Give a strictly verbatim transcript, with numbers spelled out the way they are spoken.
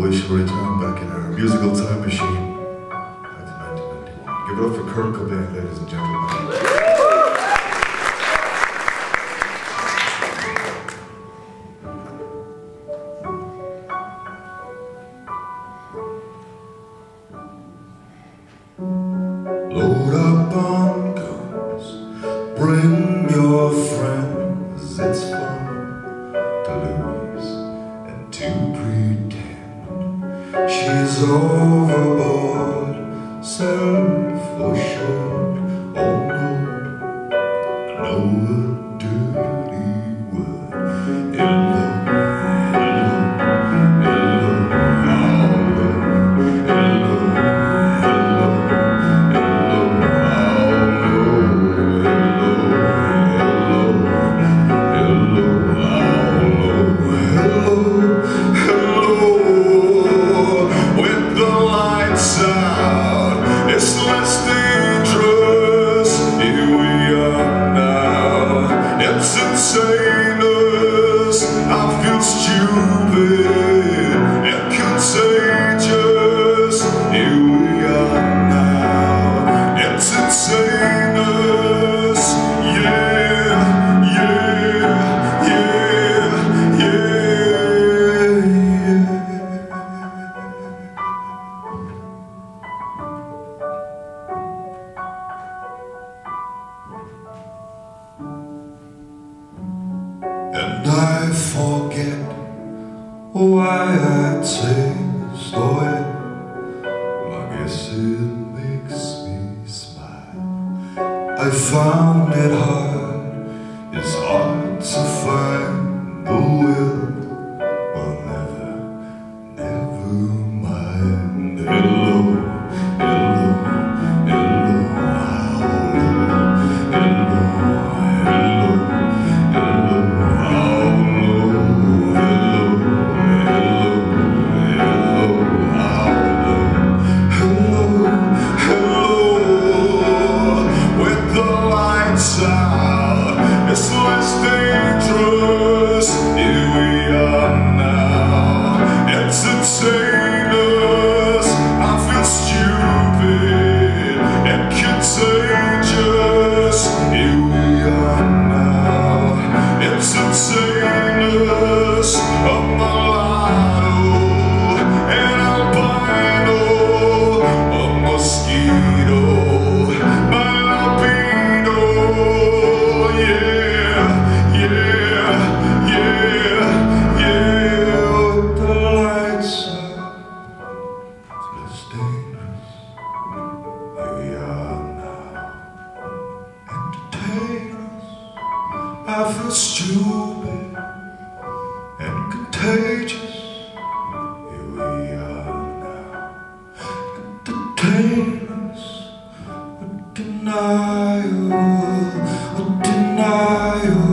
wish for a time back in our musical time machine. That's nineteen ninety-one. Give it up for Kurt Cobain, ladies and gentlemen. Load up on guns, bring your friends, it's fun to lose and to pretend she's overboard, self-assured, oh no, no dirty word, hello, hello, hello, hello, I feel stupid and contagious. Here we are now. It's insanous. Yeah, yeah, yeah, yeah, yeah. And I forget why I taste oil. I guess it makes me smile. I found it hard, it's hard to find the will. Well, never, never mind. Hello, hello, hello, hello, hello, hello. It's less dangerous. Here we are now. It's insanous. I feel stupid and contagious. Here we are now. It's insanous. A mulatto, an albino, a mosquito. I feel stupid and contagious. Here we are now. Entertain us, a denial, a denial.